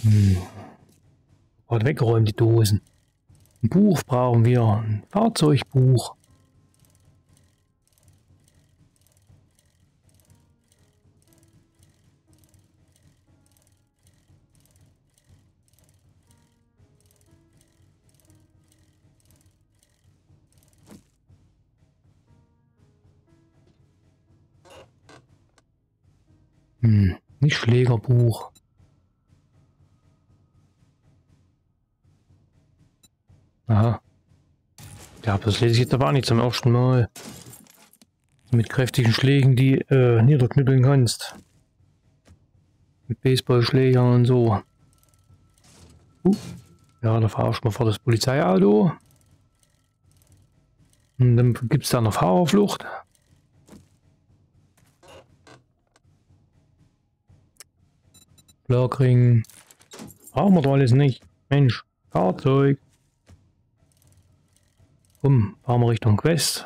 Gerade weggeräumt die Dosen. Ein Buch brauchen wir. Ein Fahrzeugbuch. Nicht Schlägerbuch. Aha. Ja, das lese ich jetzt aber auch nicht zum ersten Mal. Mit kräftigen Schlägen, die niederknüppeln kannst. Mit Baseballschlägern und so. Ja, da fahre ich mal vor das Polizeiauto. Und dann gibt es da noch Fahrerflucht. Blagring. Brauchen wir doch alles nicht. Mensch, Fahrzeug. Komm, fahren wir Richtung Quest.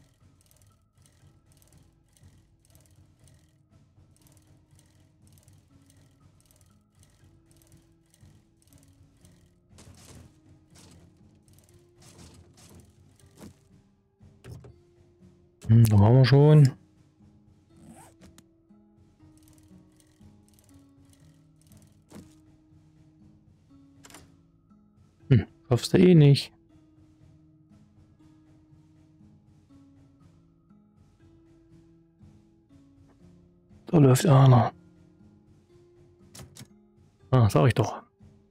Da waren wir schon. Schaffst du eh nicht. Da läuft einer. Ah, sag ich doch.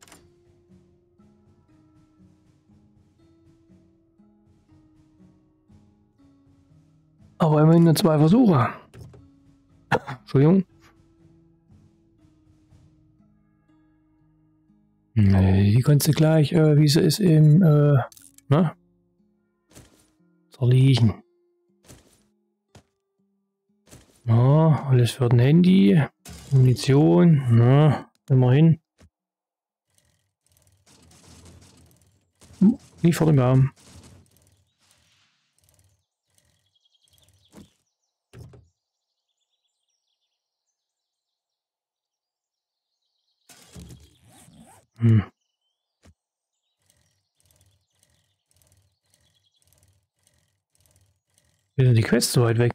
Aber immerhin nur 2 Versuche. Entschuldigung. Nee, die kannst du gleich, wie sie ist, im, ne? Zerlegen. Ja, alles für ein Handy. Munition. Na, immerhin. Nicht vor dem Baum. Ist die Quest so weit weg?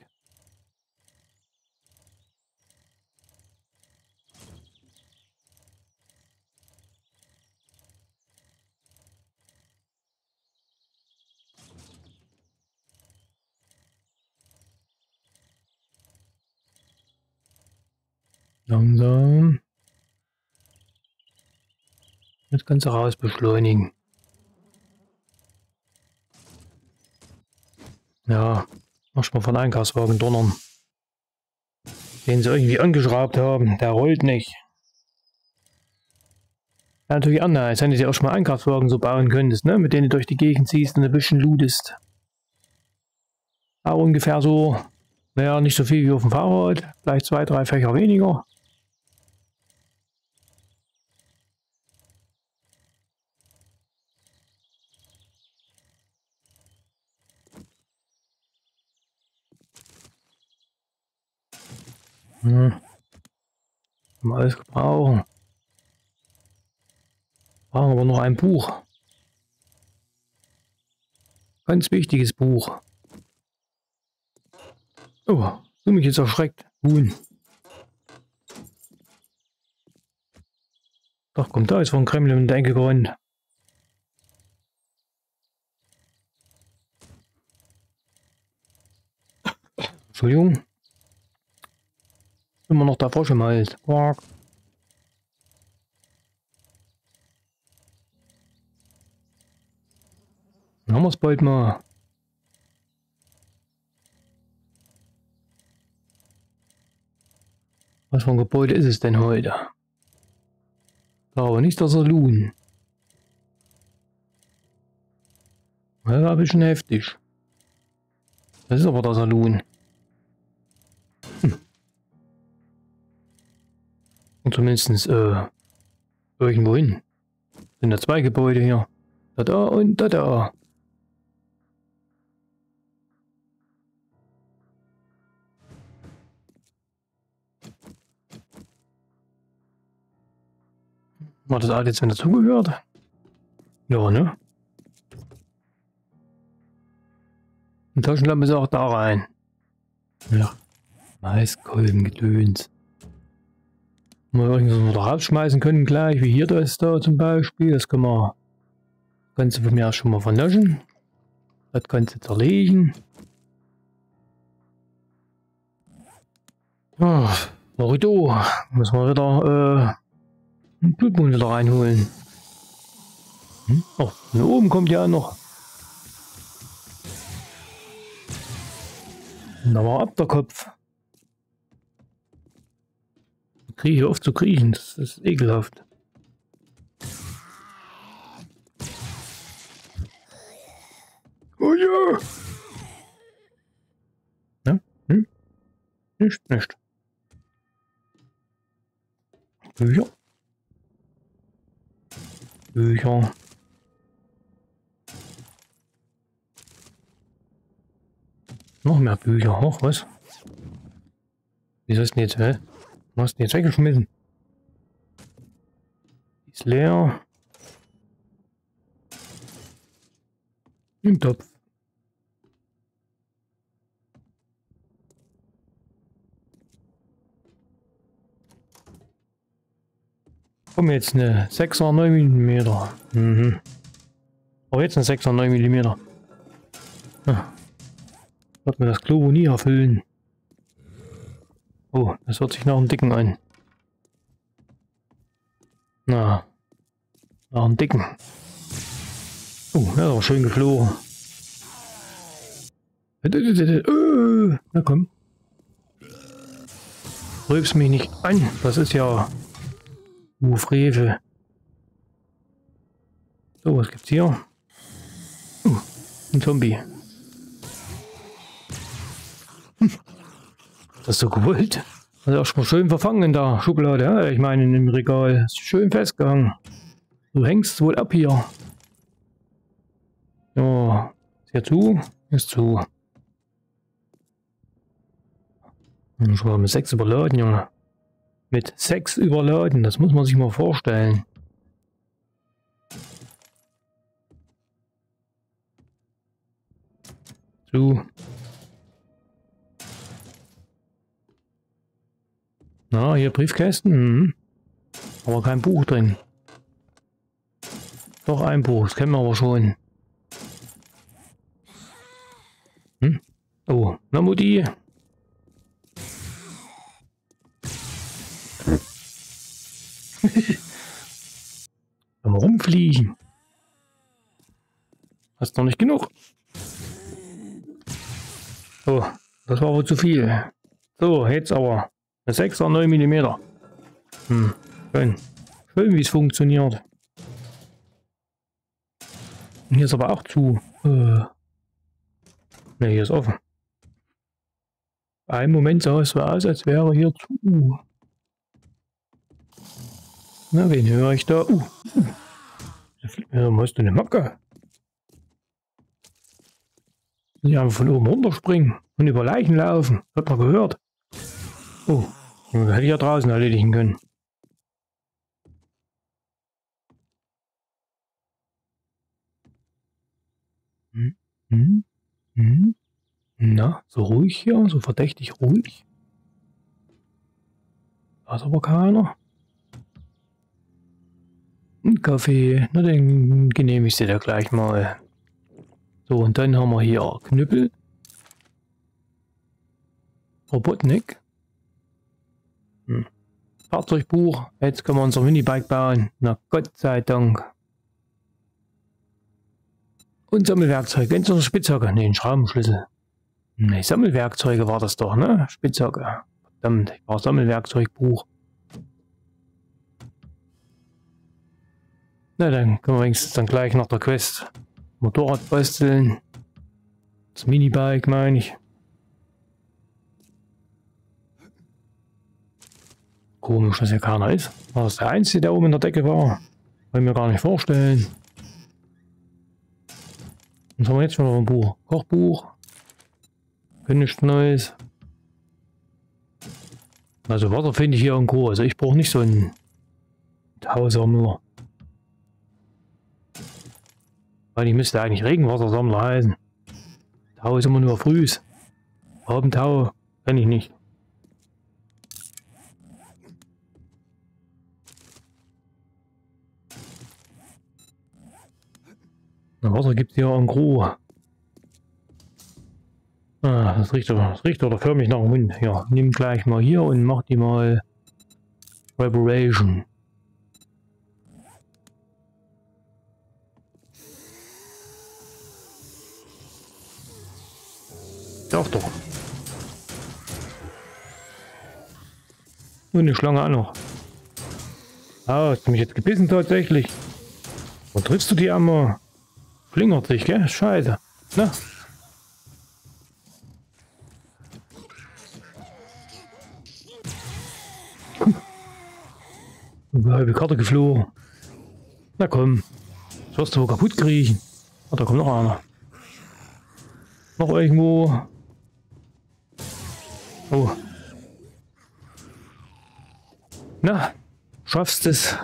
Langsam. Das Ganze raus beschleunigen. Ja, mach mal von Einkaufswagen donnern. Den sie irgendwie angeschraubt haben. Der rollt nicht. Ja, natürlich anders, als wenn du dir auch schon mal Einkaufswagen so bauen könntest, ne? Mit denen du durch die Gegend ziehst und ein bisschen lootest. Auch ungefähr so, naja, nicht so viel wie auf dem Fahrrad. Vielleicht 2, 3 Fächer weniger. Kann man alles gebrauchen. Brauchen aber noch ein Buch. Ganz wichtiges Buch. Oh, du mich jetzt erschreckt. Huhn. Doch, kommt da, ist von Kreml in der Ecke gerannt. Entschuldigung. Immer noch der Frosch im Hals. Quack. Dann haben wir es bald mal. Was für ein Gebäude ist es denn heute? Aber nicht der Saloon. Das war ein bisschen heftig. Das ist aber der Saloon. Und zumindest irgendwo hin. Sind da 2 Gebäude hier. Da und da. War das alles wenn dazugehört? Ja, ne? Die Taschenlampe ist auch da rein. Ja. Maiskolbengedöns. Mal irgendwas wieder rausschmeißen können gleich, wie hier das da zum Beispiel. Das können wir das Ganze von mir aus schon mal vernaschen. Das Ganze zerlegen. Ja, Morito. Müssen wir wieder Blutmond wieder reinholen. Oh, von oben kommt ja noch. Und da war ab der Kopf. Ich kriege hier oft zu kriechen, das ist ekelhaft. Oh ja! Ja? Hm? Nicht. Bücher. Bücher. Noch mehr Bücher. Ach, was? Wieso ist denn jetzt, hä? Du hast den jetzt weggeschmissen. Ist leer. Im Topf. Komm jetzt eine 6er 9 mm. Mhm. Aber jetzt eine 6er 9 mm. Ah. Wird mir das Klo nie erfüllen. Oh, das hört sich nach einem dicken an. Na, nach einem dicken. Oh, das ist aber schön geflogen. Na komm. Rülpst mich nicht an. Das ist ja Frevel. So, was gibt's hier? Ein Zombie. Das ist so gewollt. Also auch schon mal schön verfangen in der Schublade. Ja? Ich meine, im Regal. Ist schön festgehangen. Du hängst wohl ab hier. Ja, ist hier zu? Ist zu. Und schon mal mit 6 überladen, Junge. Mit 6 überladen, das muss man sich mal vorstellen. So. Na, hier Briefkästen. Mhm. Aber kein Buch drin. Doch ein Buch, das kennen wir aber schon. Hm? Oh, na Mutti. Am Rumfliegen. Hast noch nicht genug. Oh, das war wohl zu viel. So, jetzt aber. Eine 6er 9 mm. Schön. Schön, wie es funktioniert. Und hier ist aber auch zu. Ne, hier ist offen. Einen Moment sah es so aus, als wäre hier zu. Na, wen höre ich da? Da musst du eine Macke. Die einfach von oben runterspringen und über Leichen laufen. Hat man gehört. Oh, hätte ich ja draußen erledigen können. Na, so ruhig hier, so verdächtig ruhig. Da ist aber keiner. Ein Kaffee, na den genehmigst du dir gleich mal. So, und dann haben wir hier Knüppel. Robotnik. Fahrzeugbuch. Jetzt können wir unser Minibike bauen. Na Gott sei Dank. Und Sammelwerkzeug. Ganz unsere Spitzhacke. Ne, ein Schraubenschlüssel. Ne, Sammelwerkzeuge war das doch, ne? Spitzhacke. Verdammt, ich brauche Sammelwerkzeugbuch. Na, dann können wir wenigstens dann gleich nach der Quest Motorrad basteln. Das Minibike, meine ich. Komisch, dass hier keiner ist. War das der Einzige, der oben in der Decke war? Kann ich mir gar nicht vorstellen. Was haben wir jetzt schon noch ein Buch? Kochbuch. Nichts Neues. Also Wasser finde ich hier irgendwo. Also ich brauche nicht so ein Tausammler. Weil die müsste eigentlich Regenwassersammler heißen. Tau ist immer nur frühs. Abendtau kenne ich nicht. Wasser gibt es hier en gros. Ah, das riecht oder förmlich nach dem Hund. Ja, nimm gleich mal hier und mach die mal Reparation. Doch. Und eine Schlange auch noch. Ah, hast du mich jetzt gebissen tatsächlich? Wo triffst du die einmal? Schlingert sich, gell? Scheiße. Na? Halbe Karte geflogen. Na komm. Das wirst du wohl kaputt kriegen. Ah, da kommt noch einer. Noch irgendwo. Oh. Na, schaffst es.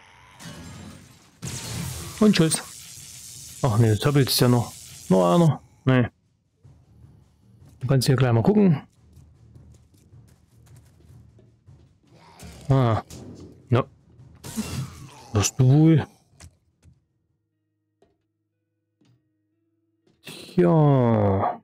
Und tschüss. Ach ne, jetzt ist ja noch. Noch einer. Ne. Du kannst hier gleich mal gucken. Ah. Ja. Wirst du wohl. Tja.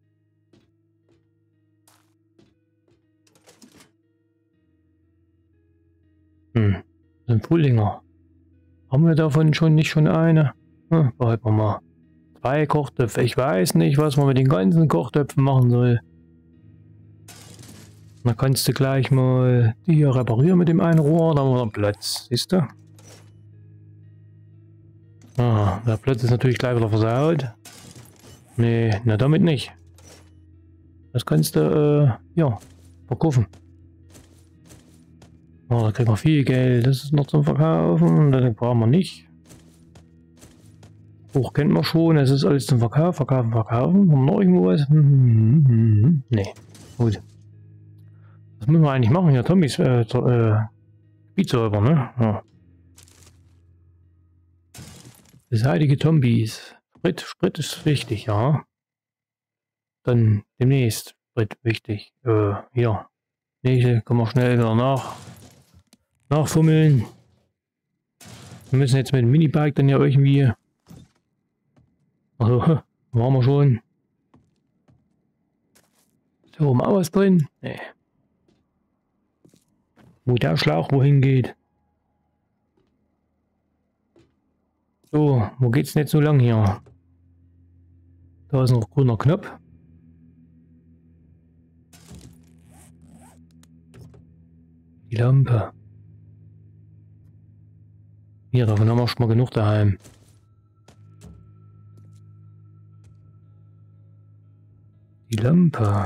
Sind Frühlinger. Haben wir davon nicht schon eine? Behalten wir mal. 2 Kochtöpfe. Ich weiß nicht, was man mit den ganzen Kochtöpfen machen soll. Da kannst du gleich mal die hier reparieren mit dem einen Rohr. Da haben wir noch Platz. Siehst du? Ah, der Platz ist natürlich gleich wieder versaut. Nee, na damit nicht. Das kannst du, ja, verkaufen. Oh, da kriegen wir viel Geld. Das ist noch zum Verkaufen. Das brauchen wir nicht. Buch kennt man schon. Es ist alles zum Verkauf. Verkaufen. Haben wir noch irgendwo was? Nee. Gut. Was müssen wir eigentlich machen hier? Tombis, Gebietsräuber, ne? Ja. Beseitige Zombies. Sprit ist wichtig, ja. Dann demnächst Sprit wichtig. Hier. Nächste, können wir schnell wieder nachfummeln. Wir müssen jetzt mit dem Minibike dann ja irgendwie. Also, waren wir schon. Ist hier oben auch was drin? Nee. Wo der Schlauch wohin geht. So, wo geht's denn jetzt so lang hier? Da ist noch ein grüner Knopf. Die Lampe. Hier, davon haben wir schon mal genug daheim. Die Lampe.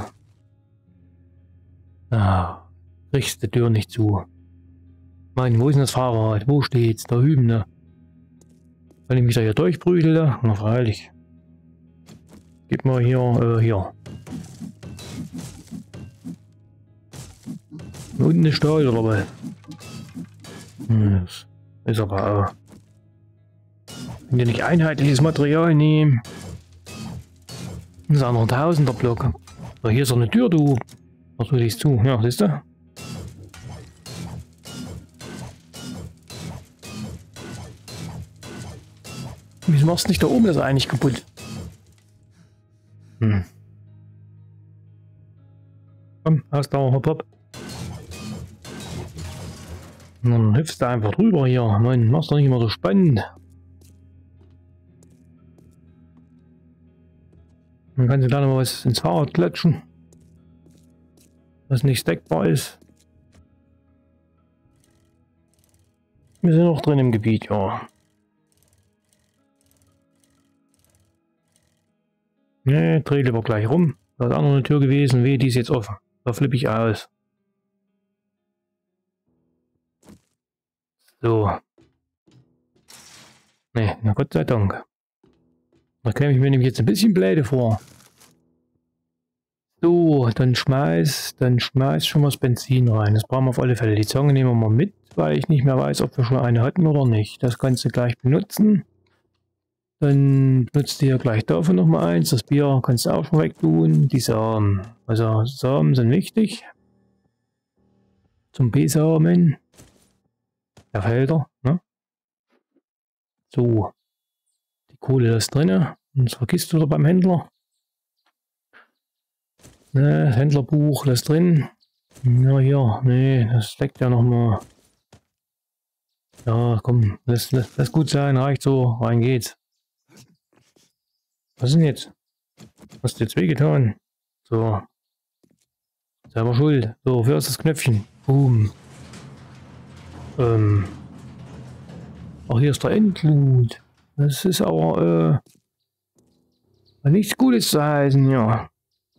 Ah, kriegst die Tür nicht zu. Mann, wo ist denn das Fahrrad? Wo steht's? Da hüben, ne? Wenn ich mich da hier durchprügele, na freilich. Gib mal hier, hier. Unten eine Stahl oder was? Das ist aber auch. Wenn wir nicht einheitliches Material nehmen. Das ist auch noch ein Tausender-Block. So, hier ist doch eine Tür, du. Was will ich zu? Ja, siehst du? Wieso machst du nicht da oben das eigentlich kaputt? Komm, Ausdauer, hopp, hopp. Und dann hüpfst du einfach drüber hier. Mann, machst doch nicht immer so spannend. Dann kannst du da noch mal was ins Fahrrad klatschen. Was nicht stackbar ist. Wir sind noch drin im Gebiet, ja. Ne, dreh lieber gleich rum. Da ist auch noch eine Tür gewesen. Weh, die ist jetzt offen. Da flippe ich aus. So. Ne, na Gott sei Dank. Da käme ich mir nämlich jetzt ein bisschen blöde vor. So, dann schmeiß schon mal das Benzin rein. Das brauchen wir auf alle Fälle. Die Zange nehmen wir mal mit, weil ich nicht mehr weiß, ob wir schon eine hatten oder nicht. Das kannst du gleich benutzen. Dann benutzt du hier gleich dafür nochmal eins. Das Bier kannst du auch schon wegtun. Die Samen. Also Samen sind wichtig. Zum Besamen. Der Felder. Ne? So. Die Kohle ist drin. Und das vergisst du da beim Händler. Ne, das Händlerbuch, das drin. Ja, hier. Nee, das steckt ja nochmal. Ja, komm. Lass gut sein. Reicht so. Rein geht's. Was ist denn jetzt? Hast du jetzt wehgetan? So. Selber schuld. So, für ist das Knöpfchen. Boom. Ach, hier ist der Endloot. Das ist aber, nichts Gutes zu heißen, ja.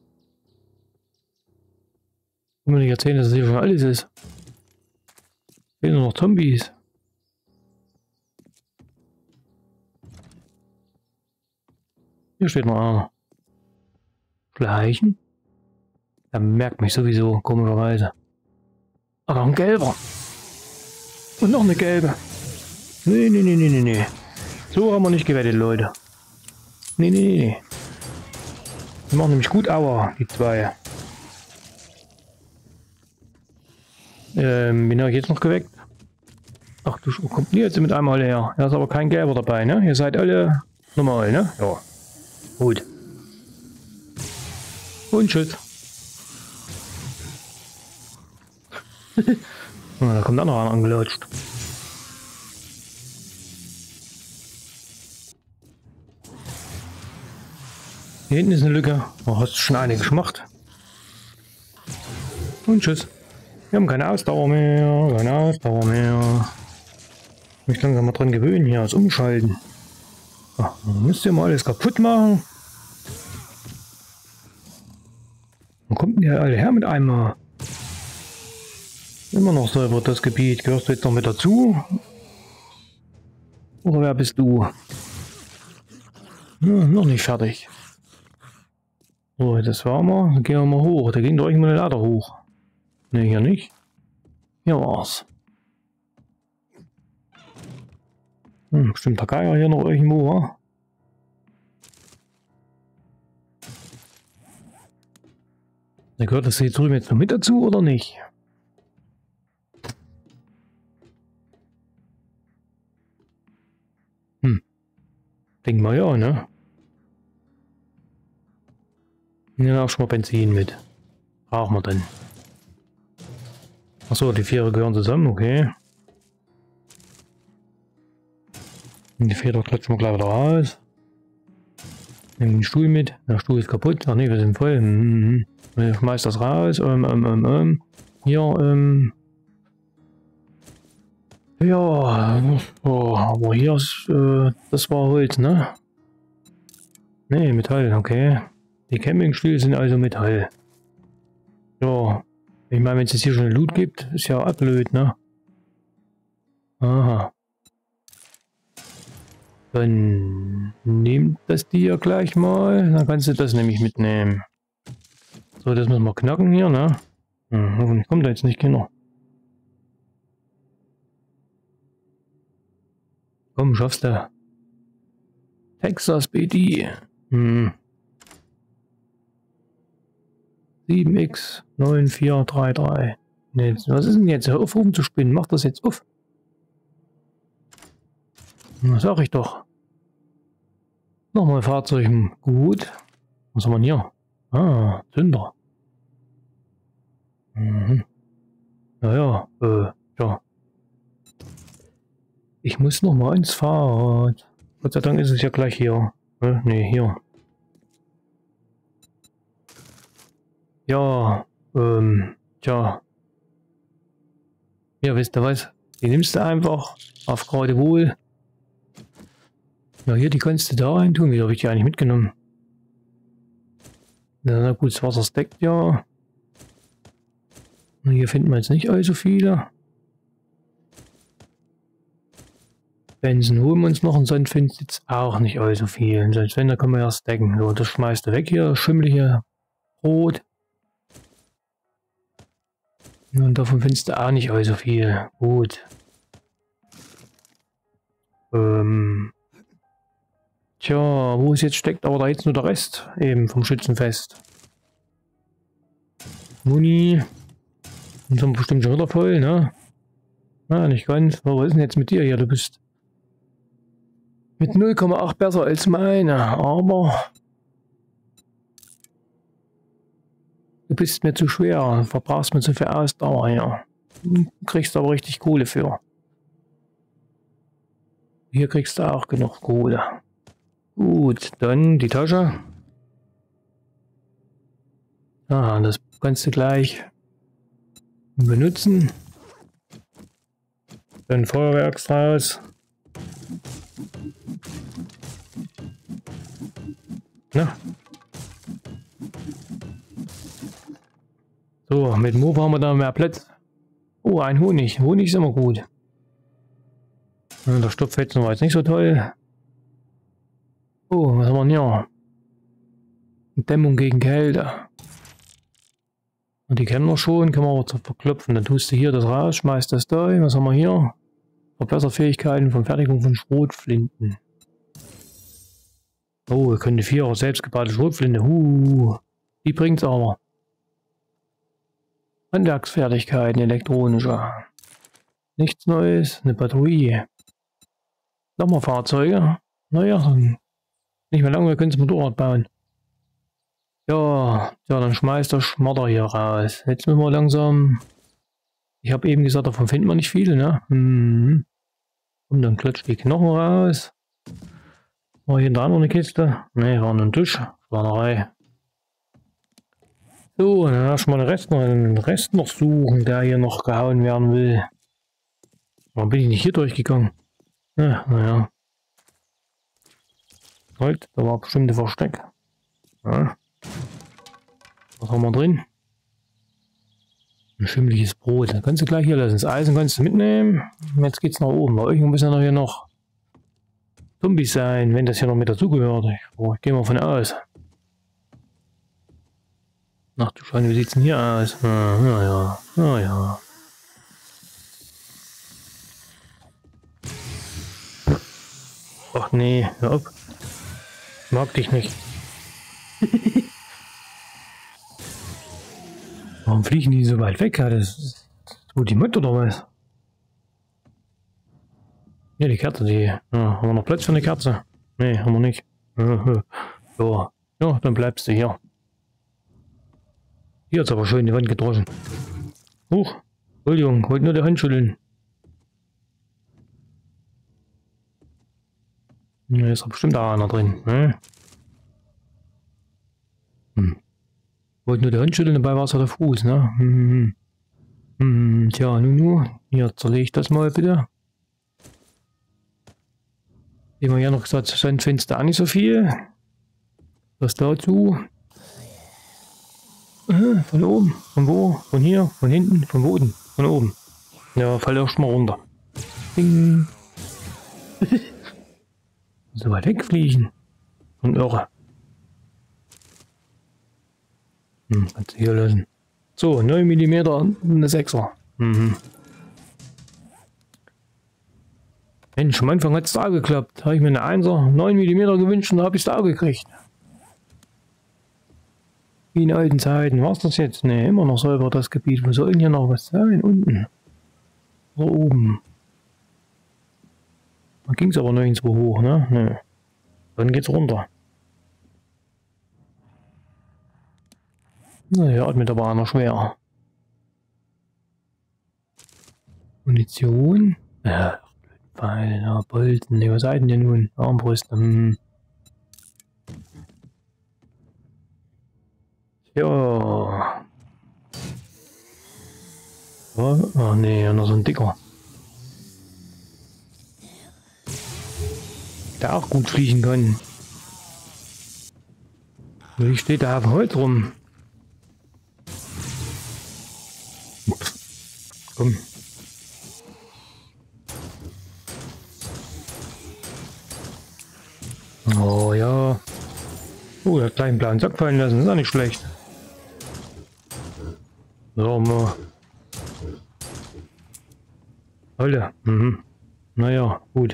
Ich will mir nicht erzählen, dass das hier schon alles ist. Fehlen nur noch Zombies. Hier steht noch einer. Schleichen? Der merkt mich sowieso, komischerweise. Ah, noch ein gelber. Und noch eine gelbe. Nee. So haben wir nicht gewettet, Leute. Nee. Die machen nämlich gut Aua, die zwei. Bin ich jetzt noch geweckt? Ach du, kommt nie jetzt mit einmal her. Da ist aber kein Gelber dabei, ne? Ihr seid alle normal, ne? Ja. Gut. Und tschüss. Da kommt auch noch einer angelutscht. Hier hinten ist eine Lücke. Oh, hast du schon einiges gemacht. Und tschüss. Wir haben keine Ausdauer mehr. Mich langsam mal dran gewöhnen, hier das Umschalten. Ach, müsst ihr mal alles kaputt machen. Wo kommt denn hier alle her mit einmal? Immer noch selber das Gebiet. Gehörst du jetzt noch mit dazu? Oder wer bist du? Ja, noch nicht fertig. So, das war mal. Dann gehen wir mal hoch. Da ging doch irgendwo eine Leiter hoch. Ne, hier nicht. Hier war's. Bestimmt der Geier hier noch irgendwo, wa? Da gehört das hier drüben jetzt noch mit dazu oder nicht? Denk mal ja, ne? Ja, auch schon mal Benzin mit. Brauchen wir dann. Achso, die Viere gehören zusammen, okay. Und die Feder klatschen wir gleich wieder raus. Nehmen den Stuhl mit. Der Stuhl ist kaputt. Ach ne, wir sind voll. Ich schmeiß das raus. Hier, ja, oh, aber hier ist, das war Holz, ne? Ne, Metall, okay. Die Campingstühle sind also Metall. Ja, ich meine, wenn es jetzt hier schon Loot gibt, ist ja blöd, ne? Aha. Dann nehmt das dir gleich mal, dann kannst du das nämlich mitnehmen. So, das müssen wir knacken hier, ne? Hoffentlich kommt da jetzt nicht Kinder. Komm, schaffst du. Texas BD. 7x 9433. Ne, was ist denn jetzt? Hör auf rumzuspinnen. Mach das jetzt auf. Na, sag ich doch. Nochmal Fahrzeugen. Gut. Was haben wir hier? Ah, Zünder. Naja, ja. Ich muss noch mal ins Fahrrad. Gott sei Dank ist es ja gleich hier. Ne, hier. Ja, tja. Ja, wisst ihr was? Die nimmst du einfach auf geradewohl. Ja, hier, die kannst du da rein tun. Wie habe ich die eigentlich mitgenommen? Na gut, das Wasser steckt ja. Und hier finden wir jetzt nicht allzu viele. Benzen holen wir uns noch und sonst findet jetzt auch nicht allzu viel. Und sonst wenn, da können wir ja stacken. So, das schmeißt du weg hier, schimmelige Brot. Und davon findest du auch nicht allzu viel. Gut. Tja, wo es jetzt steckt, aber da jetzt nur der Rest eben vom Schützenfest. Muni. Und sind bestimmt schon wieder voll, ne? Na, nicht ganz. Was ist denn jetzt mit dir hier? Du bist mit 0,8 besser als meine, aber du bist mir zu schwer, verbrauchst mir zu viel Ausdauer hier. Du kriegst aber richtig Kohle für. Hier kriegst du auch genug Kohle. Gut, dann die Tasche. Ah, das kannst du gleich benutzen. Dann Feuerwerks raus. Na. So, mit Move haben wir da mehr Platz. Oh, ein Honig. Honig ist immer gut. Ja, der Stopfetzen war jetzt nicht so toll. Oh, was haben wir denn hier? Dämmung gegen Kälte. Und die kennen wir schon, können wir aber verklopfen. Dann tust du hier das raus, schmeißt das da. Was haben wir hier? Verbesserfähigkeiten von Fertigung von Schrotflinten. Oh, wir können die 4er selbstgebaute Schrotflinte. Die bringt's aber. Handwerksfertigkeiten, elektronische. Nichts Neues, eine Batterie. Nochmal Fahrzeuge. Naja, dann nicht mehr lange, wir können das Motorrad bauen. Ja, dann schmeißt der Schmatter hier raus. Jetzt müssen wir langsam. Ich habe eben gesagt, davon finden wir nicht viele, ne? Und dann klatscht die Knochen raus. War hier da noch eine Kiste? Ne, war nur ein Tisch. Schwanerei. So, dann erstmal den Rest noch suchen, der hier noch gehauen werden will. Warum bin ich nicht hier durchgegangen? Ja, naja. Halt, da war bestimmt ein Versteck. Ja. Was haben wir drin? Ein schimmliges Brot. Das kannst du gleich hier lassen. Das Eisen kannst du mitnehmen. Jetzt geht's nach oben. Bei euch müssen ja hier noch Zombies sein, wenn das hier noch mit dazugehört. Ich gehe mal von aus. Ach du Schweine, wie sieht's denn hier aus? Ja. Ach nee, hör auf. Mag dich nicht. Warum fliegen die so weit weg? Das ist wo die Mutter oder was? Ja, die Kerze, die. Ja, haben wir noch Platz für eine Kerze? Nee, haben wir nicht. Ja, dann bleibst du hier. Hier hat's aber schön die Wand gedroschen. Huch, Entschuldigung, wollte nur die Hand schütteln. Da ist doch bestimmt auch einer drin, ne? Wollte nur die Hand schütteln, dabei war es ja der Fuß, ne? Tja, nun, hier zerlege ich das mal bitte. Wie wir ja noch gesagt haben, findest du auch nicht so viel. Was dazu? Von oben, von wo? Von hier, von hinten, von Boden, von oben. Ja, fall auch schon mal runter. Ding. So weit wegfliegen. Und irre. Kannst du hier lassen. So, 9 mm, eine 6er. Mensch, am Anfang hat es da geklappt. Habe ich mir eine 1er 9 mm gewünscht und da habe ich es da gekriegt. Wie in alten Zeiten. War es das jetzt? Ne, immer noch selber das Gebiet. Wo soll denn hier noch was sein? Unten. Oder oben. Da ging es aber nirgendwo hoch, ne? Ne. Dann geht's runter. Naja, atmet aber einer schwer. Munition. Pfeil, ja, Bolzen. Ne, was seid denn nun? Armbrust. Ja. Oh ne, noch so ein dicker. Der auch gut fliegen kann. Wie steht da auf dem Holz rum? Komm. Oh ja. Oh, der kleinen blauen Sack fallen lassen, ist auch nicht schlecht. So, mal Alter. Mhm. Naja, gut.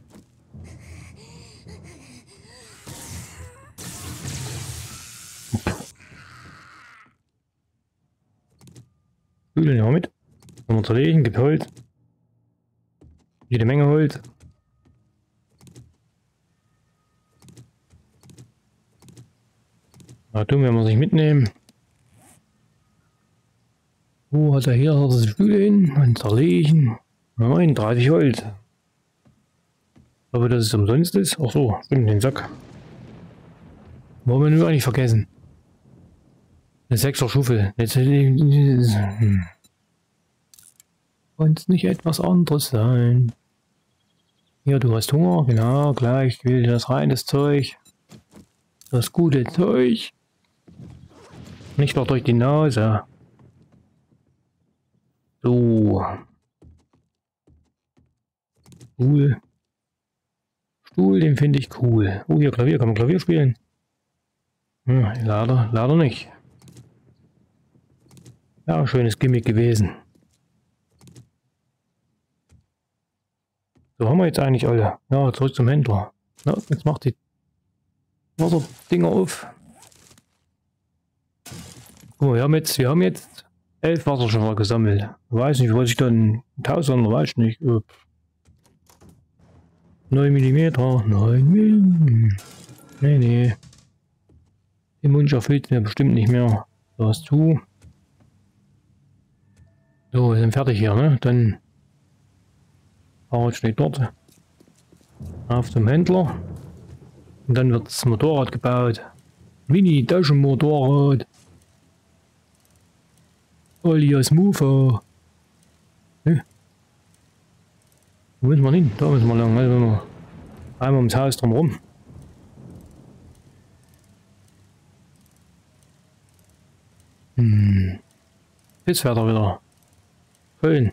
Spülen ja mit. Können wir zerlegen, gibt Holz. Jede Menge Holz. Na dumm, wenn wir sich mitnehmen. Wo hat er hier das Spüle hin? Und zerlegen. 39 Holz. Aber dass es umsonst ist? Ach so, stimmt, den Sack. Wollen wir nur eigentlich vergessen. Eine 6er Schuffel. Jetzt kann es nicht etwas anderes sein. Ja, du hast Hunger, genau, gleich. Ich will das reines Zeug. Das gute Zeug. Nicht noch durch die Nase. So. Stuhl. Stuhl, den finde ich cool. Oh, hier Klavier, kann man Klavier spielen? Hm, leider nicht. Ja, schönes Gimmick gewesen. So haben wir jetzt eigentlich alle. Ja, zurück zum Händler. Ja, jetzt macht die Wasserdinger auf. Guck mal, wir haben jetzt 11 Wasserschiffe gesammelt. Ich weiß nicht, was ich dann 1000, weiß ich nicht. 9 mm. 9 mm. Nee. Den Wunsch erfüllt mir bestimmt nicht mehr. Da hast du. So, wir sind fertig hier, ne? Dann Fahrrad steht dort. Auf dem Händler. Und dann wird das Motorrad gebaut. Mini-Taschenmotorrad. Alias Mofa. Ne? Wo müssen wir hin? Da müssen wir lang. Also wir einmal ums Haus drumherum. Jetzt fährt er wieder. Köln.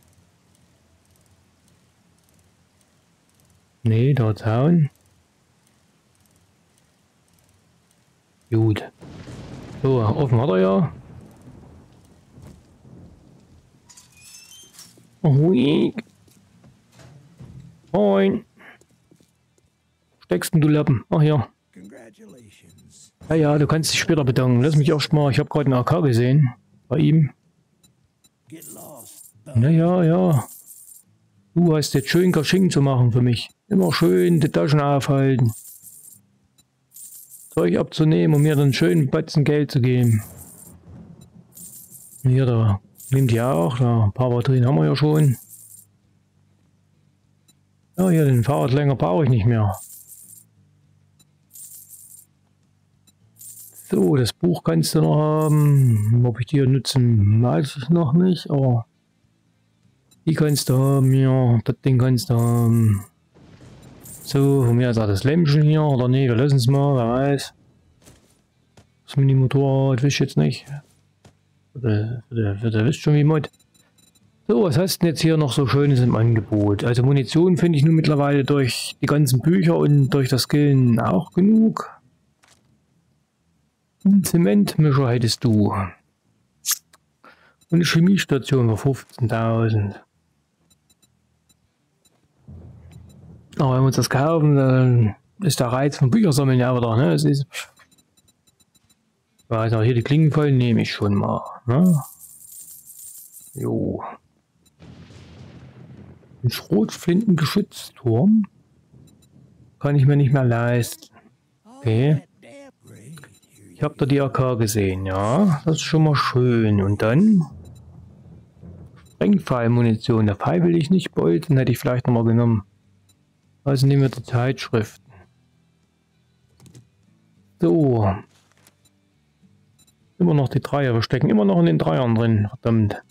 Nee, da Zaun. Gut. So, offen hat er ja. Ruhig. Moin. Steckst denn du Lappen? Ach ja. Ja, du kannst dich später bedanken. Lass mich erst mal, ich habe gerade einen AK gesehen. Bei ihm. Ja. Du hast jetzt schön Kasching zu machen für mich. Immer schön die Taschen aufhalten. Zeug abzunehmen, um mir dann schön einen Batzen Geld zu geben. Hier, da nimmt die auch. Da ein paar Batterien haben wir ja schon. Ja, hier den Fahrrad länger brauche ich nicht mehr. So, das Buch kannst du noch haben. Ob ich die hier nutzen, weiß ich noch nicht, aber die kannst du haben, ja, das Ding kannst du haben. So, von mir ist auch das Lämpchen hier, oder nee, wir lassen es mal, wer weiß. Das Mini-Motorrad, weiß ich jetzt nicht. Für der wisst schon wie Mod. So, was hast du denn jetzt hier noch so Schönes im Angebot? Also Munition finde ich nun mittlerweile durch die ganzen Bücher und durch das Skillen auch genug. Einen Zementmischer hättest du. Und eine Chemiestation für 15.000. Aber wenn wir uns das kaufen, dann ist der Reiz von Büchersammeln ja wieder, ne? Es ist. Ich weiß noch, hier die Klingen voll nehme ich schon mal, ne? Jo. Ein Schrotflintengeschützturm kann ich mir nicht mehr leisten. Okay. Ich habe da die AK gesehen, ja. Das ist schon mal schön. Und dann Sprengpfeilmunition. Der Pfeil will ich nicht bolzen, hätte ich vielleicht nochmal genommen. Also nehmen wir die Zeitschriften. So. Immer noch die Dreier. Wir stecken immer noch in den Dreiern drin. Verdammt.